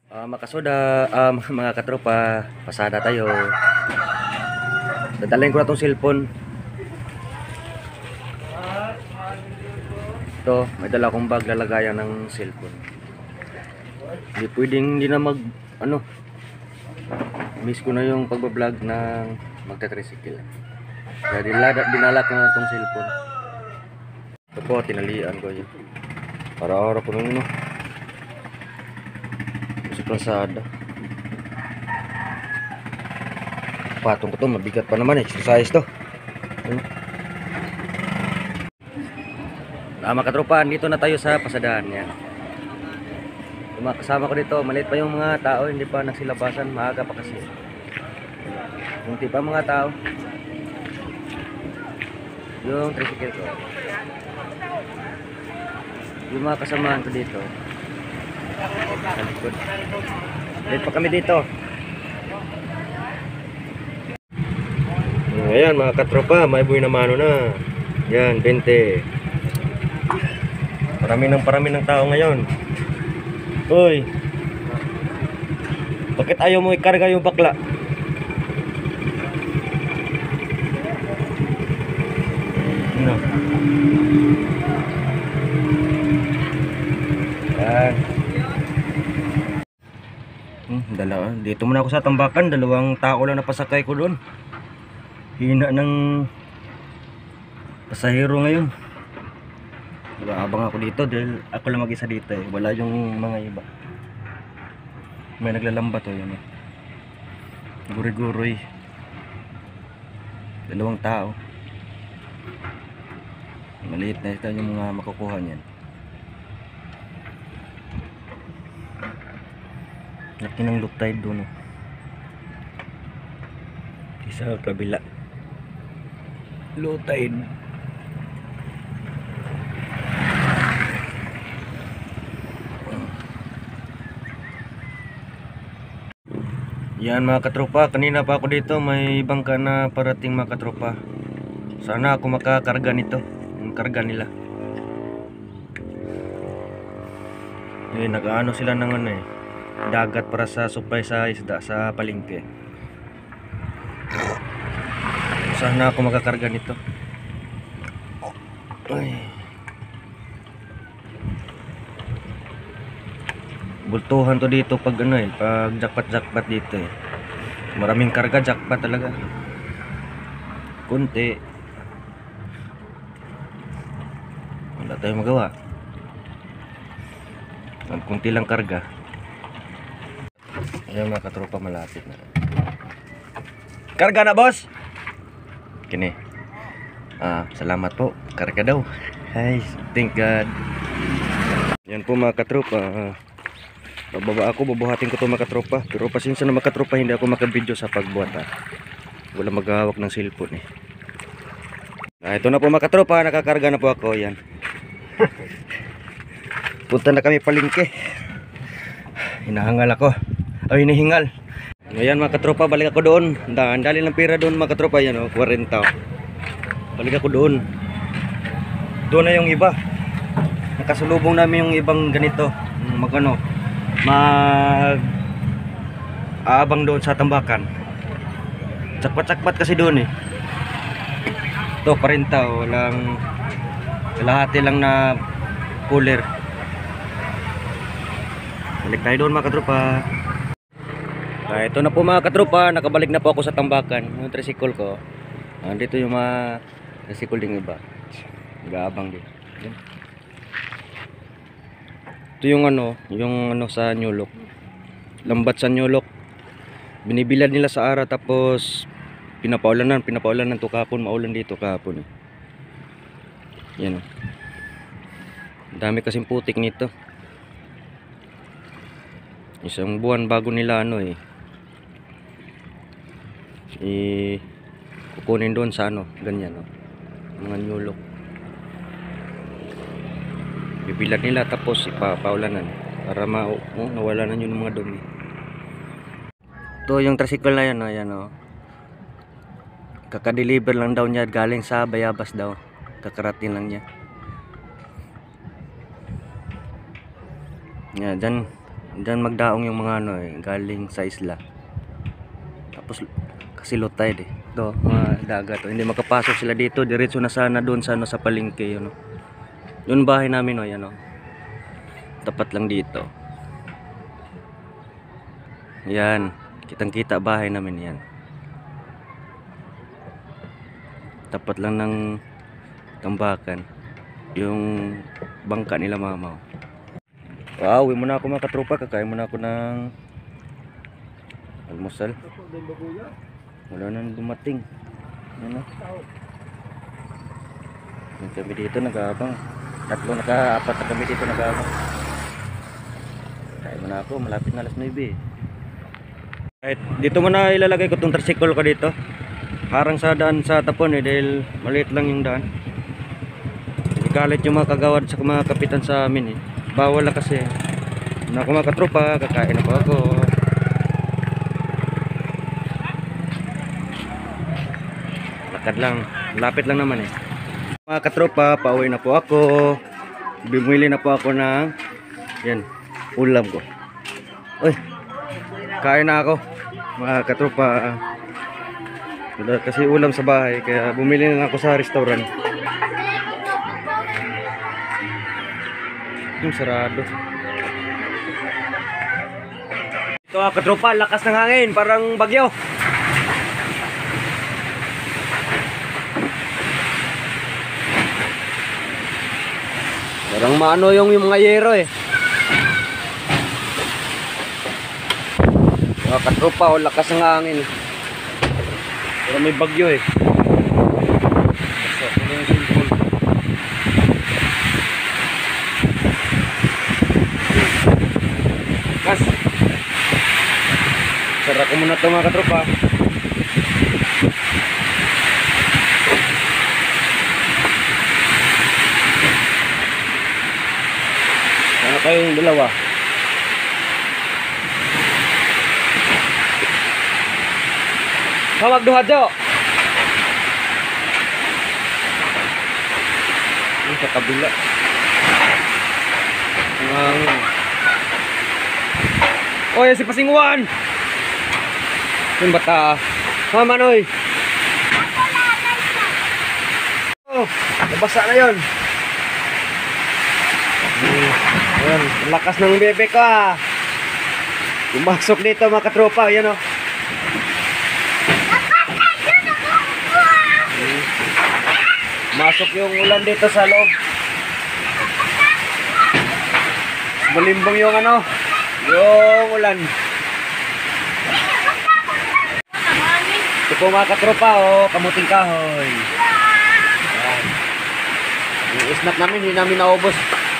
Makasoda, mga katropa, pasada tayo. Dadalhin ko na tong cellphone. Ito, may dala akong bag lalagayan ng cellphone. Hindi pwedeng hindi na miss ko na yung pagbablog ng magta-tricycle. Kaya dinala ko na tong cellphone. Ito po, tinalian ko yun. Para-ara ko nung sa kalsada. Patong ko to, mabigat pa naman, exercise to. Mga katropa, dito na tayo sa pasadahan yan. Kasama ko dito, maliit pa yung mga tao, hindi pa nagsilabasan, maaga pa kasi. Kunti pa mga tao. Yung tricycle ko. Yung mga kasamahan ko dito. Sa likod. Late pa kami dito. Ayan mga katropa, may buhay na mano na. Yan, 20. Parami ng tao ngayon. Uy, bakit ayaw mo ikarga yung bakla? Ano? Yan. Dito muna ako sa tambakan. Dalawang tao lang napasakay ko doon. Hina ng pasahero ngayon. Abang ako dito dahil ako lang mag-isa dito eh. Wala yung mga iba. May naglalamba to yan eh. Guri-guroy. Dalawang tao. Maliit na ito yung mga makukuha niyan. Laki ng low tide doon oh. Isa kabila. Low tide. Yan mga katropa, kanina pa ako dito, may bangka na parating mga katropa. Sana ako makakarga nito, yung karga nila. Nag-aano sila ng dagat para sa supply sa isda sa palengke. Sana ako makakarga nito. Ay. Bultuhan to dito pag pag jackpot dito eh. Maraming karga, jackpot talaga. Kunti. Wala tayong magawa. Ang kunti lang karga. Ayan mga katropa, malapit na. Karga na boss! Kini. Salamat po. Karga daw. Ay, thank God. Yan po mga katropa. Bababa ako, babuhatin ko to mga katropa. Pero pasensya na mga katropa, hindi ako makabidyo sa pagbuhat Wala maghahawak ng cellphone eh. Ito na po mga katropa, nakakarga na po ako. Yan. Punta na kami palengke. Hinahangal ako. Hinihingal. Ayan mga katropa, balik ako doon. Ang dali ng pera doon mga katropa. Yan 40. Balik ako doon. Doon na yung iba. Nakasulubong namin yung ibang ganito. Aabang doon sa tambakan. Tsakpat kasi doon eh. Ito 40, walang kalahati lang na cooler. Balik tayo doon mga katropa. Ito na po mga katropa, nakabalik na po ako sa tambakan. Yung tricycle ko, dito yung mga tricycle ding iba. Nag-aabang din. Ito yung sa Nyulok. Lambat sa Nyulok. Binibilad nila sa ara tapos pinapaulan to kahapon, maulan dito kahapon. Yan. Dami kasing putik nito. Isang buwan bago nila kukunin doon sa ganyan mga Nyulok. Bibilad nila tapos ipapaulanan para nawala na yun ng mga dumi. Ito yung tricycle na yan ayan Kaka-deliver lang daw niya galing sa Bayabas daw. Kakarating lang niya. Yan, dyan Diyan magdaong yung mga ano eh, galing sa isla. Tapos kasi low tide eh. Ito, mga dagat. Hindi makapasok sila dito. Diretso na sana doon sa, ano, sa palengke. Yun, no? Yung bahay namin, no, yan, no? Tapat lang dito. Yan. Kitang kita bahay namin yan. Tapat lang ng tambakan. Yung bangka nila mama. Wow, uwi muna ako mga katropa. Kakain muna ako ng almusal. Wala nang dumating. Ano? Kami dito nag-aabang. Apat na kami dito nag-aabang. Kain muna ako. Malapit na alas 9 eh. Right, dito muna ilalagay ko itong tricycle ko dito. Harang sa daan sa tapon eh. Dahil maliit lang yung daan. Ikalit yung mga kagawad sa mga kapitan sa amin eh. Bawal na kasi. Na ako mga katropa, kakain na po ako. Lakad lang, lapit lang naman eh. Mga katropa, pauwi na po ako. Bumili na po ako ng yan, ulam ko. Uy, kain na ako. Mga katropa, wala kasi ulam sa bahay, kaya bumili na ako sa restaurant. Yung sarado. Ito mga katropa, lakas ng hangin, parang bagyo. Parang maano yung mga yero eh. Mga katropa, oh, lakas ng hangin. Pero may bagyo eh. So, ito yung simple. Kas. Sarap ko muna ito mga katropa. Ano kayong dalawa? Hawag duha jo. Ini sa kabila. Oh, si Pasingwan. Yung bata. Mama noy. Oh, nabasa na yun. Ayan, lakas ng bebe ko ah. Pumasok dito mga katropa. Ayan oh. Masok yung ulan dito sa loob. Balimbong yung ano, yung ulan. Ito po mga katropa oh, kamuting kahoy. Ayan. Yung snack namin, hindi namin naubos.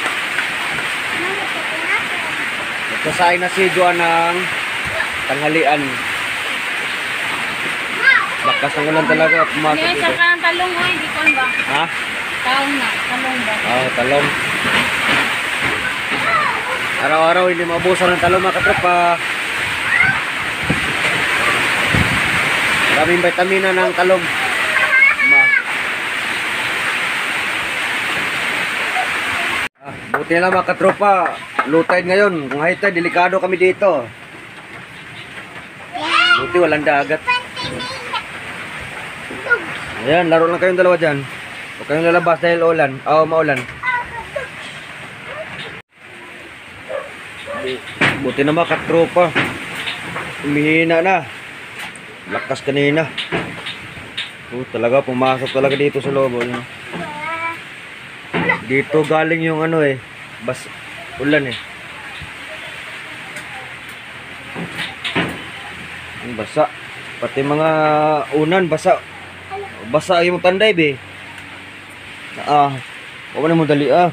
Nagsasain na si Joan ng tanghalian. Lakas ng ulan talaga. Pumasok dito. Isa ka ng talong o, hindi ko ba? Ha? Talong na, talong ba? Oo, talong. Araw-araw hindi maubusan ng talong mga katropa. Maraming vitamina ng talong. Buti na lang mga katropa. Low tide ngayon. Kung high tide, delikado kami dito. Buti walang dagat. Ayan, laro lang kayong dalawa dyan. Huwag kayong lalabas dahil ulan. Maulan. Buti na mga katropa. Umihina na. Lakas kanina. Talaga, pumasok talaga dito sa loob. Dito galing yung ano eh. Ulan eh. Basa. Pati mga unan, basa. Basa yung tanday be. Huwag na mo dali basa.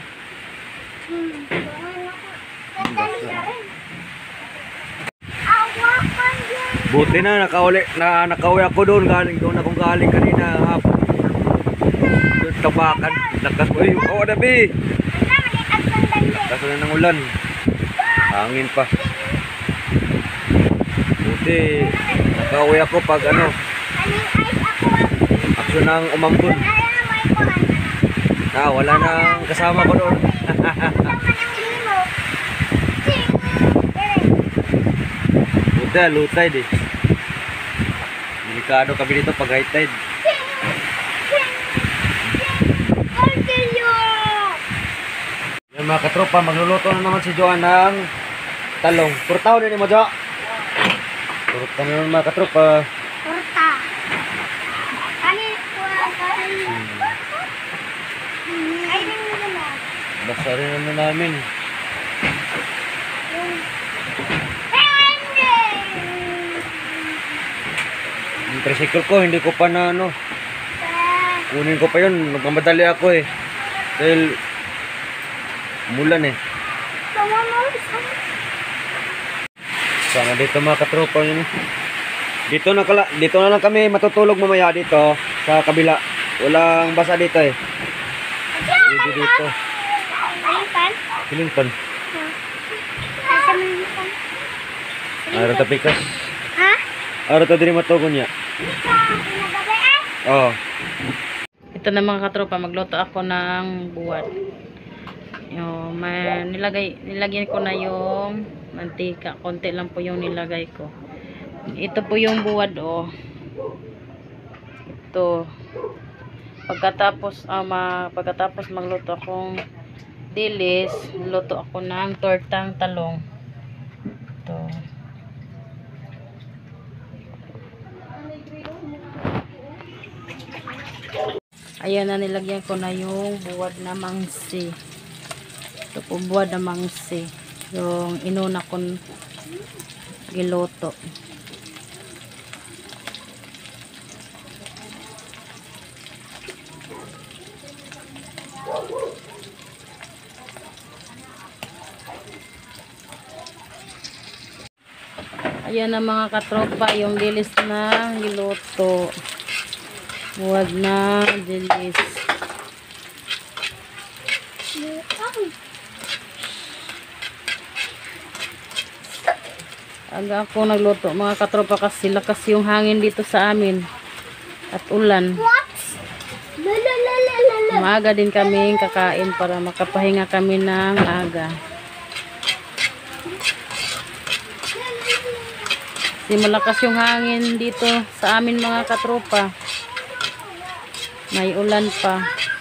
Buti na nakauwi ako doon akong galing kanina hapon. Doon tabakan. Lakas mo yung na be. Lakas na ng ulan. Hangin pa. Buti nakauwi ako pag ano. Aksyon ng umambon. Wala nang kasama ko doon. dito, low tide eh. Delikado kami dito pag high tide. Yan mga katropa, magluluto na naman si Joan ng talong. Purtaw din mo, Jo. Purtaw na naman mga katropa. Torta. Kanin po ang kanin. Kainin mo na. Basta rin naman namin. Yung tricycle ko, hindi ko pa na ano. Kunin ko pa yun. Nagmamadali ako eh. Dahil umulan eh. Sana dito mga katropa yun. Dito na lang kami matutulog mamaya dito sa kabila. Walang basa dito eh. Dito. Silingpan. Araw ta pikas. Ha? Araw ta diri matugon niya. Oh. Ito na mga katropa, magluto ako ng buwad. Yung, nilagyan ko na yung mantika. Konti lang po yung nilagay ko. Ito po yung buwad, oh. Ito. Pagkatapos magluto akong dilis, luto ako ng tortang talong. Ito. Ayan na, nilagyan ko na yung buwad na mangsi. Ito po buwad na mangsi. Yung inuna kong giluto. Ayan na mga katropa, yung dilis na giluto. Buwad na dilis. Aga ako nagluto mga katropa kasi lakas yung hangin dito sa amin at ulan. Maaga din kami kakain para makapahinga kami ng aga. Kasi malakas yung hangin dito sa amin mga katropa. May ulan pa.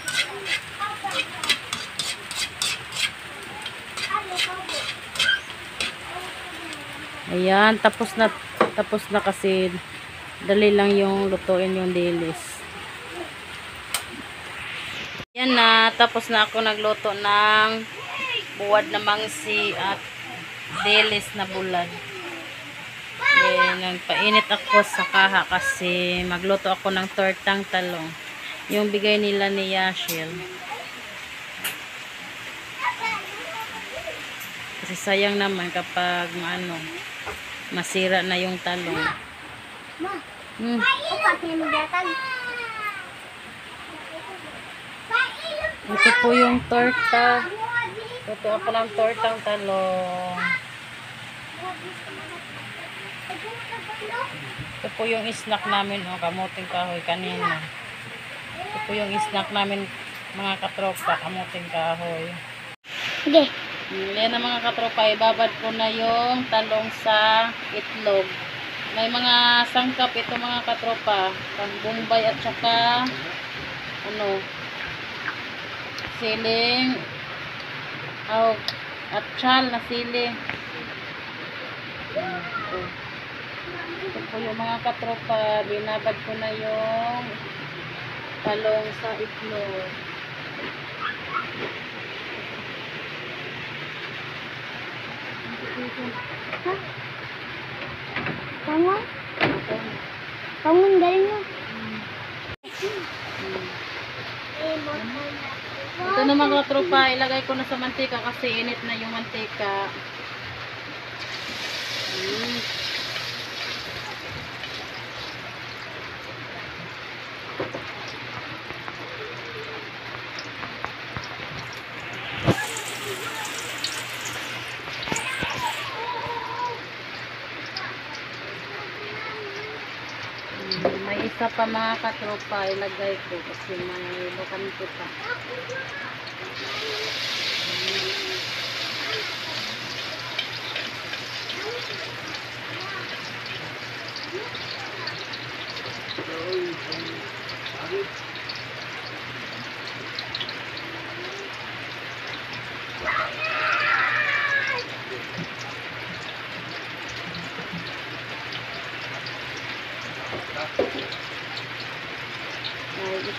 Ayan, tapos na kasi dali lang yung lutuin yung dilis. Ayan na, tapos na ako nagluto ng buwad na mangsi at dilis na bulad. Nagpainit ako sa kaha kasi magluto ako ng tortang talong. Yung bigay nila ni Yashil. Kasi sayang naman kapag masira na yung talong. Ito po yung torta. Luto ako ng tortang talong. Ito po yung snack namin, kamuting kahoy kanina. Ito po yung snack namin mga katropa, kamuting kahoy. Okay. Yan na mga katropa, ibabad ko na yung talong sa itlog. May mga sangkap ito mga katropa, pangbumbay at saka siling at chal na sili. Ito po yung mga katropa, binabad ko na yung talong sa itlog. Ha? Tama? Tama, galing mo. Ito na mga katropa, ilagay ko na sa mantika kasi init na yung mantika. May isa pa mga katropa, ilagay ko kasi may bukan pa.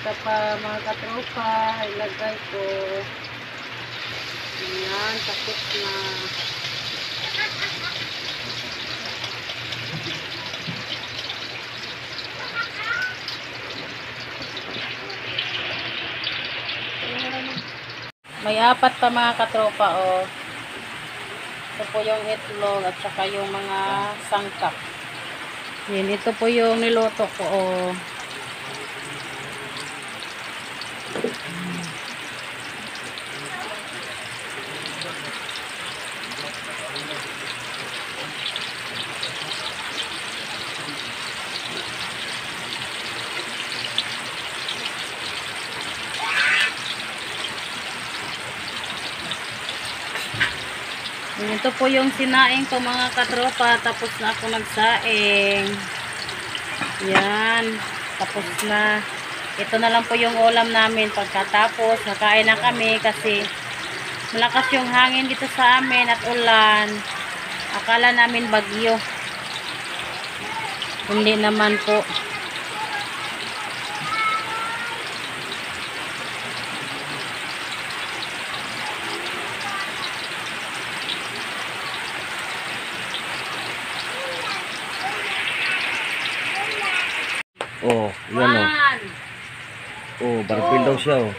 Ito pa mga katropa, ilagay ko. Ayan, tapos na. May apat pa mga katropa, oh. Ito po yung itlog at saka yung mga sangkap. Yan, ito po yung niluto ko, oh. Ito po yung sinaing ko mga katropa. Tapos na ako nagsaing. Yan. Tapos na. Ito na lang po yung ulam namin. Pagkatapos, nakain na kami kasi malakas yung hangin dito sa amin at ulan. Akala namin bagyo. Hindi naman po. Oh, yan oh. Oh, barpil daw siya oh.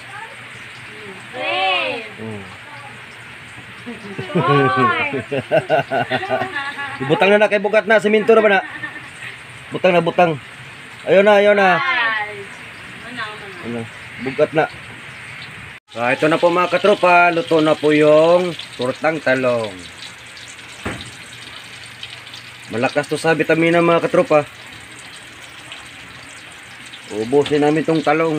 Butang na kay bugat na, semento na ba na? Butang na, butang. Ayun na, ayun na. Ano, bugat na. Ito na po mga katropa, luto na po yung tortang talong. Malakas to sa vitamina mga katropa. Ubusin namin tong talong.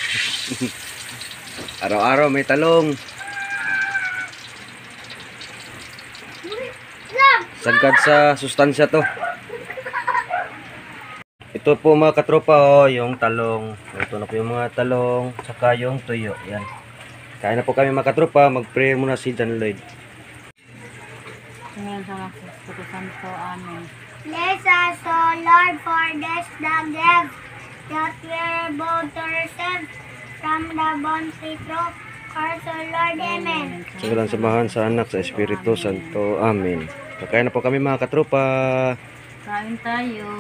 Araw-araw may talong. Sagad sa sustansya to. Ito po mga katropa, oh, yung talong. Ito na po yung mga talong, saka yung tuyo. Yan. Kain na po kami mga katropa. Mag-prayer muna si John Lloyd. Tingnan sa mga santo, amen. Bless us, O Lord, for this the gift that we are about to receive from the bounty through Christ our Lord. Amen. Sa ngalan samahan sa anak, sa Espiritu Santo. Amen. Kakain na po kami mga katropa. Kain tayo.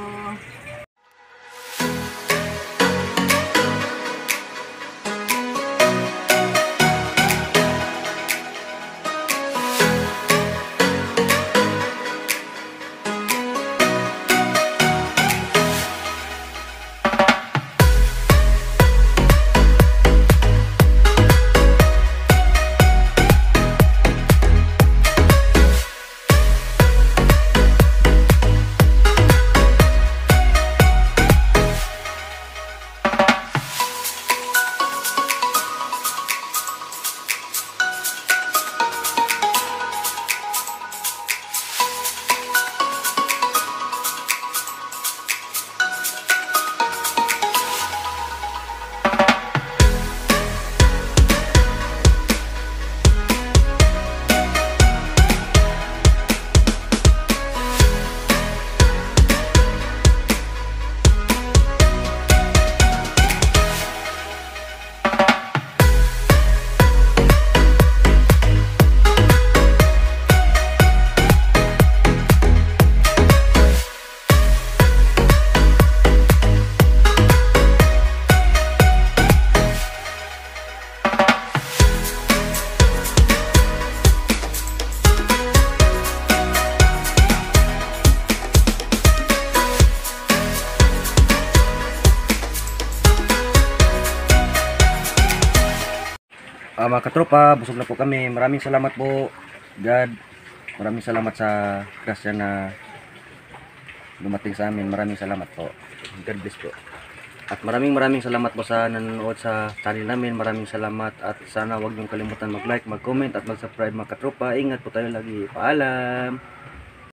Mga katropa, busog na po kami. Maraming salamat po, God. Maraming salamat sa grasya na dumating sa amin. Maraming salamat po. God bless po. At maraming salamat po sa nanonood sa channel namin. Maraming salamat at sana wag niyong kalimutan mag-like, mag-comment at mag-subscribe mga katropa. Ingat po tayo lagi. Paalam!